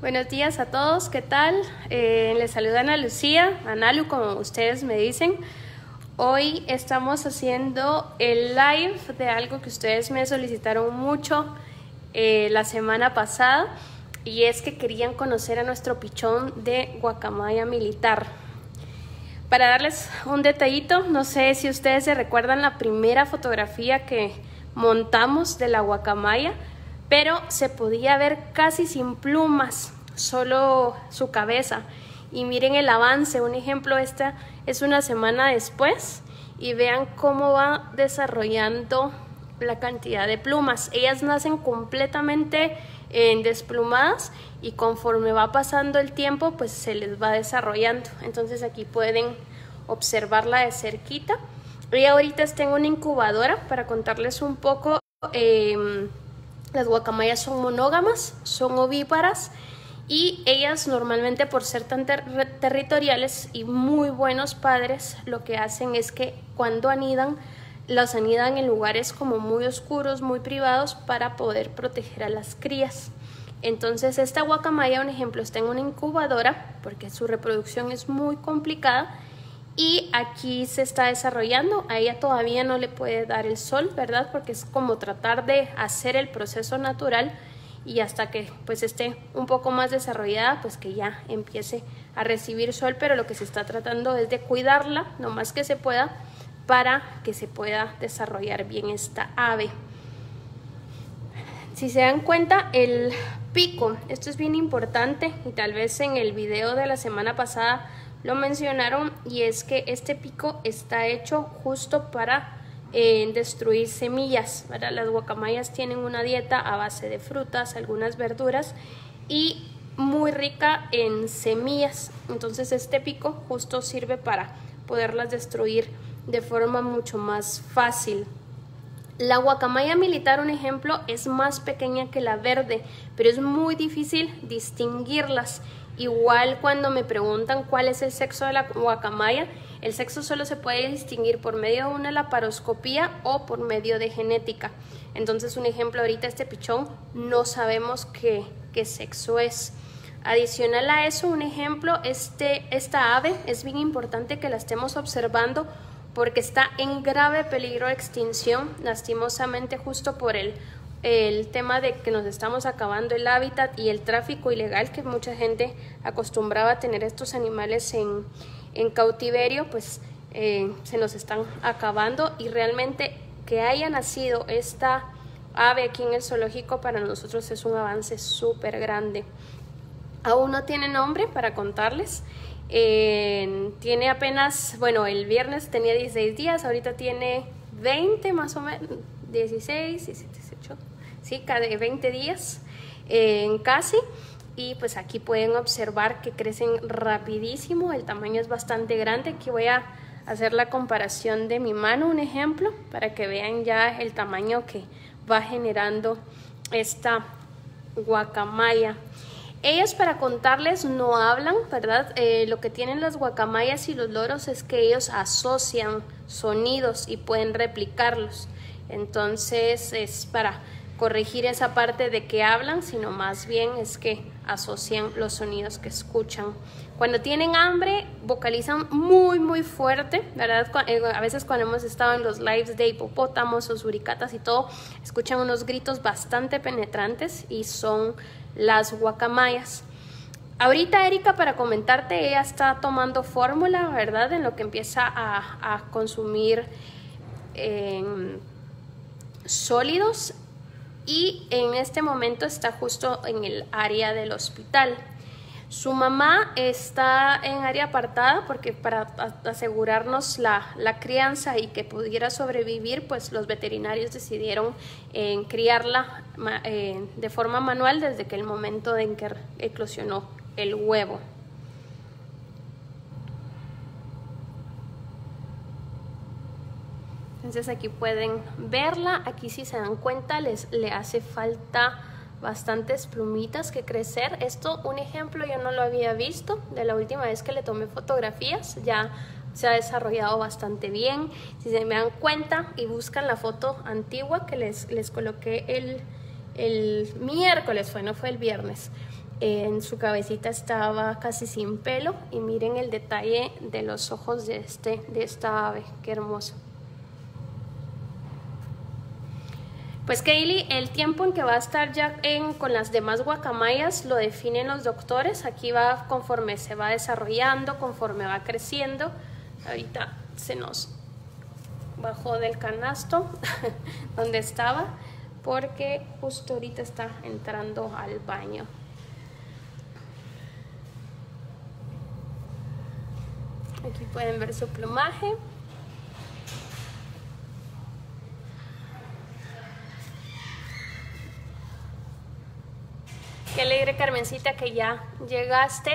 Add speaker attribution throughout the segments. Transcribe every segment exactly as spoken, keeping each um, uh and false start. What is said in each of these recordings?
Speaker 1: Buenos días a todos, ¿qué tal? Eh, les saluda Ana Lucía, Analu como ustedes me dicen. Hoy estamos haciendo el live de algo que ustedes me solicitaron mucho eh, la semana pasada, y es que querían conocer a nuestro pichón de guacamaya militar. Para darles un detallito, no sé si ustedes se recuerdan la primera fotografía que montamos de la guacamaya, pero se podía ver casi sin plumas, solo su cabeza. Y miren el avance, un ejemplo, esta es una semana después y vean cómo va desarrollando la cantidad de plumas. Ellas nacen completamente eh, desplumadas y conforme va pasando el tiempo pues se les va desarrollando. Entonces aquí pueden observarla de cerquita. Ella ahorita está en una incubadora. Para contarles un poco, eh, las guacamayas son monógamas, son ovíparas, y ellas normalmente, por ser tan ter territoriales y muy buenos padres, lo que hacen es que cuando anidan, las anidan en lugares como muy oscuros, muy privados, para poder proteger a las crías. Entonces esta guacamaya, un ejemplo, está en una incubadora porque su reproducción es muy complicada y aquí se está desarrollando. A ella todavía no le puede dar el sol, ¿verdad? Porque es como tratar de hacer el proceso natural, y hasta que pues esté un poco más desarrollada pues que ya empiece a recibir sol, pero lo que se está tratando es de cuidarla lo más que se pueda para que se pueda desarrollar bien esta ave. Si se dan cuenta, el pico, esto es bien importante y tal vez en el video de la semana pasada lo mencionaron, y es que este pico está hecho justo para eh, destruir semillas, ¿verdad? Las guacamayas tienen una dieta a base de frutas, algunas verduras y muy rica en semillas. Entonces este pico justo sirve para poderlas destruir de forma mucho más fácil. La guacamaya militar, un ejemplo, es más pequeña que la verde, pero es muy difícil distinguirlas. Igual cuando me preguntan cuál es el sexo de la guacamaya, el sexo solo se puede distinguir por medio de una laparoscopía o por medio de genética. Entonces, un ejemplo, ahorita este pichón no sabemos qué, qué sexo es. Adicional a eso, un ejemplo, este, esta ave es bien importante que la estemos observando porque está en grave peligro de extinción, lastimosamente, justo por el el tema de que nos estamos acabando el hábitat y el tráfico ilegal, que mucha gente acostumbraba a tener estos animales en, en cautiverio, pues eh, se nos están acabando, y realmente que haya nacido esta ave aquí en el zoológico para nosotros es un avance súper grande. Aún no tiene nombre para contarles. Eh, tiene apenas, bueno, el viernes tenía dieciséis días, ahorita tiene veinte más o menos, dieciséis, diecisiete, dieciocho, sí, cada veinte días eh, casi. Y pues aquí pueden observar que crecen rapidísimo, el tamaño es bastante grande. Aquí voy a hacer la comparación de mi mano, un ejemplo, para que vean ya el tamaño que va generando esta guacamaya. Ellas, para contarles, no hablan, ¿verdad? Eh, lo que tienen las guacamayas y los loros es que ellos asocian sonidos y pueden replicarlos. Entonces es para corregir esa parte de que hablan, sino más bien es que asocian los sonidos que escuchan. Cuando tienen hambre, vocalizan muy muy fuerte, ¿verdad? A veces cuando hemos estado en los lives de hipopótamos o suricatas y todo, escuchan unos gritos bastante penetrantes y son las guacamayas. Ahorita Erika, para comentarte, ella está tomando fórmula, ¿verdad? En lo que empieza a, a consumir eh, sólidos, y en este momento está justo en el área del hospital. Su mamá está en área apartada porque para asegurarnos la, la crianza y que pudiera sobrevivir, pues los veterinarios decidieron eh, criarla eh, de forma manual desde que el momento en que eclosionó el huevo. Entonces aquí pueden verla. Aquí, si se dan cuenta, les le hace falta bastantes plumitas que crecer. Esto, un ejemplo, yo no lo había visto de la última vez que le tomé fotografías. Ya se ha desarrollado bastante bien. Si se me dan cuenta y buscan la foto antigua que les, les coloqué el, el miércoles, fue, no fue el viernes, En su cabecita estaba casi sin pelo y miren el detalle de los ojos de, este, de esta ave, qué hermoso. Pues Kaylee, el tiempo en que va a estar ya en, con las demás guacamayas lo definen los doctores. Aquí va conforme se va desarrollando, conforme va creciendo. Ahorita se nos bajó del canasto donde estaba porque justo ahorita está entrando al baño. Aquí pueden ver su plumaje. Qué alegre, Carmencita, que ya llegaste.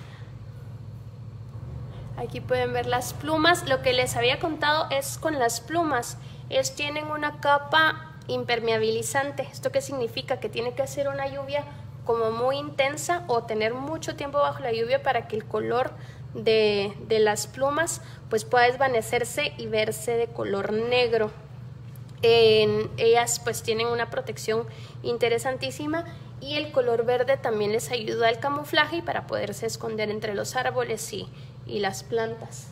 Speaker 1: Aquí pueden ver las plumas. Lo que les había contado es con las plumas. Ellos tienen una capa impermeabilizante. ¿Esto qué significa? Que tiene que ser una lluvia como muy intensa o tener mucho tiempo bajo la lluvia para que el color de, de las plumas pues pueda desvanecerse y verse de color negro. En ellas pues tienen una protección interesantísima y el color verde también les ayuda al camuflaje y para poderse esconder entre los árboles y, y las plantas.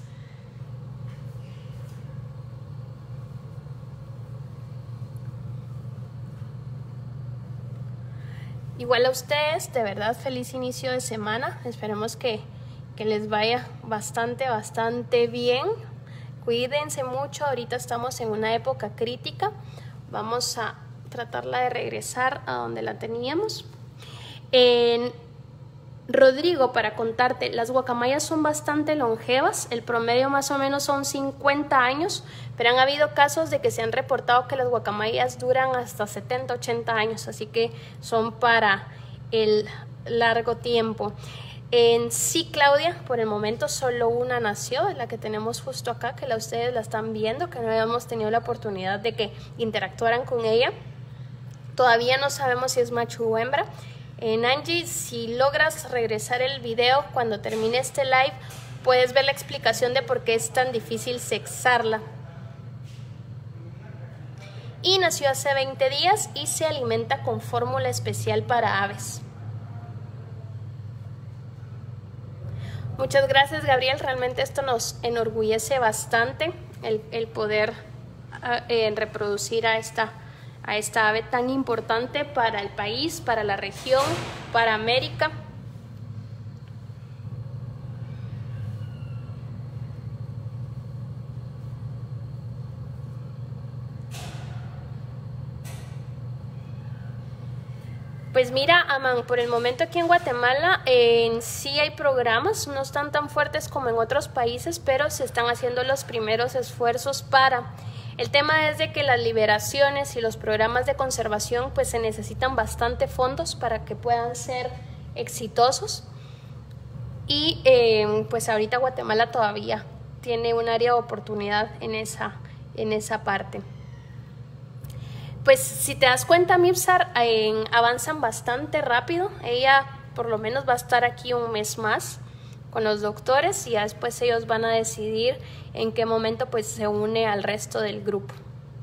Speaker 1: Igual a ustedes, de verdad, feliz inicio de semana. Esperemos que, que les vaya bastante, bastante bien. Cuídense mucho, ahorita estamos en una época crítica. Vamos a tratarla de regresar a donde la teníamos. En Rodrigo, para contarte, las guacamayas son bastante longevas, el promedio más o menos son cincuenta años, pero han habido casos de que se han reportado que las guacamayas duran hasta setenta, ochenta años, así que son para el largo tiempo. En sí, Claudia, por el momento solo una nació, la que tenemos justo acá, que la ustedes la están viendo, que no habíamos tenido la oportunidad de que interactuaran con ella. Todavía no sabemos si es macho o hembra. En Angie, si logras regresar el video cuando termine este live, puedes ver la explicación de por qué es tan difícil sexarla. Y nació hace veinte días y se alimenta con fórmula especial para aves. Muchas gracias, Gabriel, realmente esto nos enorgullece bastante el, el poder eh, reproducir a esta a esta ave tan importante para el país, para la región, para América. Pues mira, Aman, por el momento aquí en Guatemala en sí hay programas, no están tan fuertes como en otros países, pero se están haciendo los primeros esfuerzos para... El tema es de que las liberaciones y los programas de conservación pues se necesitan bastante fondos para que puedan ser exitosos y eh, pues ahorita Guatemala todavía tiene un área de oportunidad en esa, en esa parte. Pues si te das cuenta, Mipsar, eh, avanzan bastante rápido. Ella por lo menos va a estar aquí un mes más con los doctores y ya después ellos van a decidir en qué momento pues se une al resto del grupo.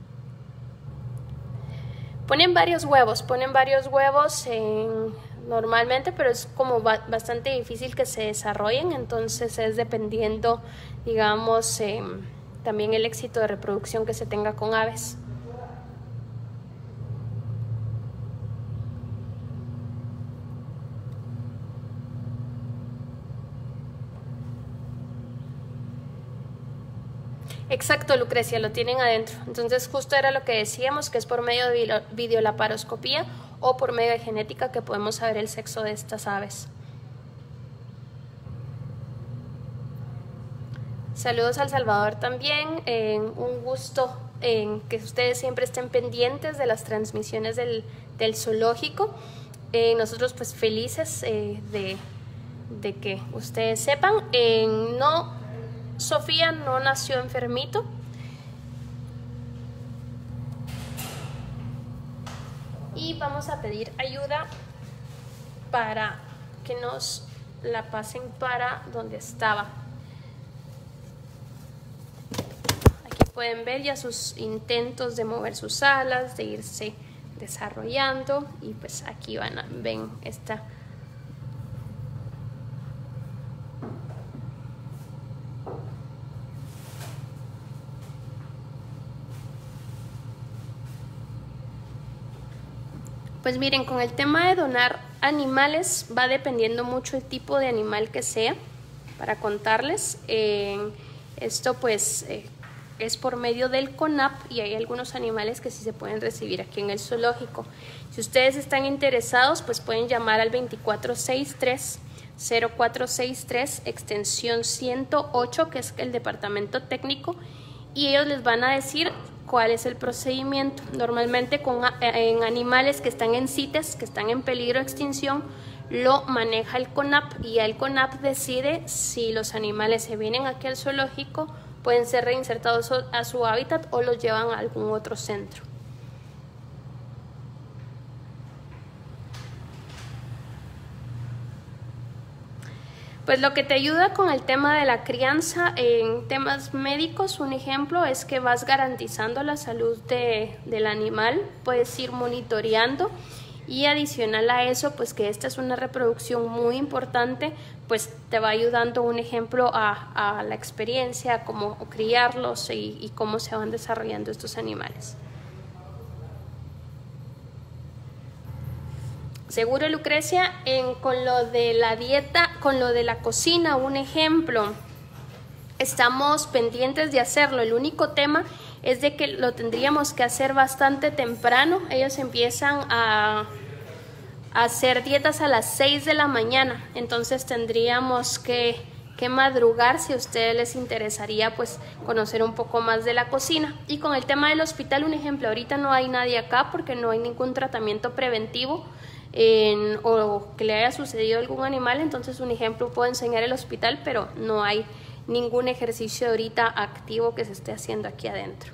Speaker 1: Ponen varios huevos, ponen varios huevos en, normalmente, pero es como ba bastante difícil que se desarrollen, entonces es dependiendo, digamos, eh, también el éxito de reproducción que se tenga con aves. Exacto, Lucrecia, lo tienen adentro. Entonces justo era lo que decíamos, que es por medio de videolaparoscopía o por medio de genética que podemos saber el sexo de estas aves. Saludos a El Salvador también, eh, un gusto eh, que ustedes siempre estén pendientes de las transmisiones del, del zoológico. Eh, nosotros pues felices eh, de, de que ustedes sepan. Eh, no... Sofía no nació enfermito. Y vamos a pedir ayuda para que nos la pasen para donde estaba. Aquí pueden ver ya sus intentos de mover sus alas, de irse desarrollando. Y pues aquí van a, ven esta Pues miren, con el tema de donar animales va dependiendo mucho el tipo de animal que sea. Para contarles, eh, esto pues eh, es por medio del CONAP y hay algunos animales que sí se pueden recibir aquí en el zoológico. Si ustedes están interesados, pues pueden llamar al veinticuatro sesenta y tres, cero cuatro sesenta y tres, extensión ciento ocho, que es el departamento técnico, y ellos les van a decir cuál es el procedimiento. Normalmente con, en animales que están en CITES, que están en peligro de extinción, lo maneja el CONAP y el CONAP decide si los animales se vienen aquí al zoológico, pueden ser reinsertados a su hábitat o los llevan a algún otro centro. Pues lo que te ayuda con el tema de la crianza en temas médicos, un ejemplo es que vas garantizando la salud de, del animal, puedes ir monitoreando, y adicional a eso, pues que esta es una reproducción muy importante, pues te va ayudando, un ejemplo, a, a la experiencia, a cómo criarlos y, y cómo se van desarrollando estos animales. Seguro, Lucrecia, en, con lo de la dieta, con lo de la cocina, un ejemplo, estamos pendientes de hacerlo. El único tema es de que lo tendríamos que hacer bastante temprano. Ellos empiezan a, a hacer dietas a las seis de la mañana, entonces tendríamos que, que madrugar si a ustedes les interesaría pues conocer un poco más de la cocina. Y con el tema del hospital, un ejemplo, ahorita no hay nadie acá porque no hay ningún tratamiento preventivo en, o que le haya sucedido a algún animal, entonces un ejemplo, puedo enseñar el hospital, pero no hay ningún ejercicio ahorita activo que se esté haciendo aquí adentro.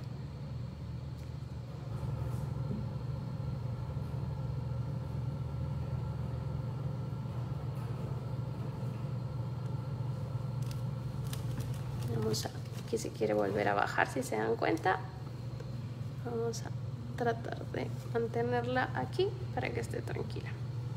Speaker 1: Vamos a, aquí si quiere volver a bajar, si se dan cuenta, vamos a tratar de mantenerla aquí para que esté tranquila.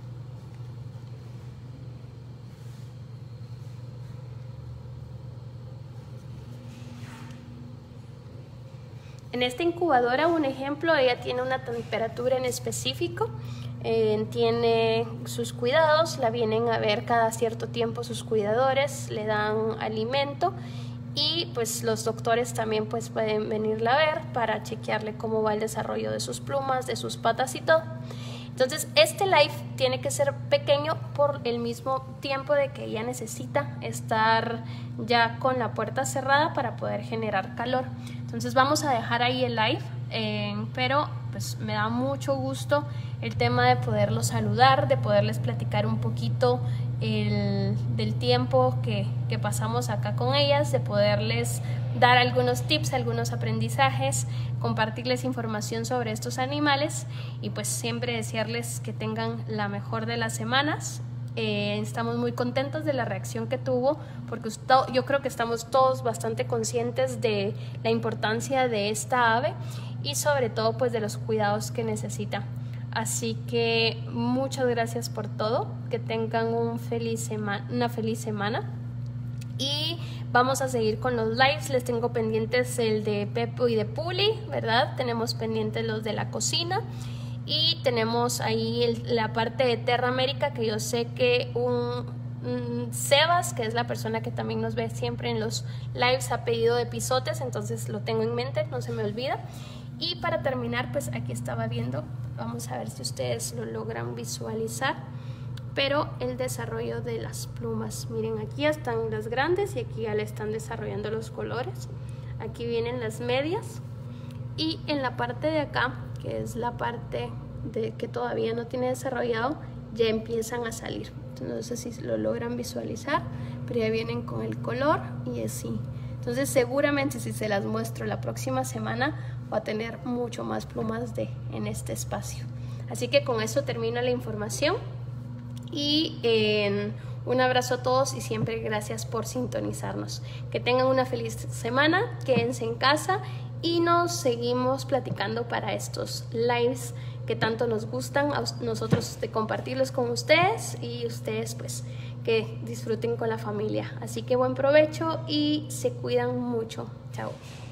Speaker 1: En esta incubadora, un ejemplo, ella tiene una temperatura en específico, eh, tiene sus cuidados, la vienen a ver cada cierto tiempo sus cuidadores, le dan alimento y pues los doctores también pues pueden venirla a ver para chequearle cómo va el desarrollo de sus plumas, de sus patas y todo. Entonces este live tiene que ser pequeño por el mismo tiempo de que ella necesita estar ya con la puerta cerrada para poder generar calor. Entonces vamos a dejar ahí el live, eh, pero pues me da mucho gusto el tema de poderlos saludar, de poderles platicar un poquito el, del tiempo que, que pasamos acá con ellas, de poderles dar algunos tips, algunos aprendizajes, compartirles información sobre estos animales y pues siempre desearles que tengan la mejor de las semanas. Eh, estamos muy contentos de la reacción que tuvo porque yo creo que estamos todos bastante conscientes de la importancia de esta ave y sobre todo pues de los cuidados que necesita. Así que muchas gracias por todo, que tengan un feliz sema- una feliz semana y vamos a seguir con los lives. Les tengo pendientes el de Pepo y de Puli, ¿verdad? Tenemos pendientes los de la cocina y tenemos ahí el, la parte de Terra América, que yo sé que un, un Sebas, que es la persona que también nos ve siempre en los lives, ha pedido de episodes, entonces lo tengo en mente, no se me olvida. Y para terminar, pues aquí estaba viendo, vamos a ver si ustedes lo logran visualizar, pero el desarrollo de las plumas. Miren, aquí ya están las grandes y aquí ya le están desarrollando los colores. Aquí vienen las medias y en la parte de acá, que es la parte de que todavía no tiene desarrollado, ya empiezan a salir. No sé si lo logran visualizar, pero ya vienen con el color y así. Entonces seguramente si se las muestro la próxima semana va a tener mucho más plumas de, en este espacio. Así que con eso termino la información y eh, un abrazo a todos y siempre gracias por sintonizarnos. Que tengan una feliz semana, quédense en casa y nos seguimos platicando para estos lives que tanto nos gustan a nosotros de compartirlos con ustedes y ustedes pues que disfruten con la familia. Así que buen provecho y se cuidan mucho. Chao.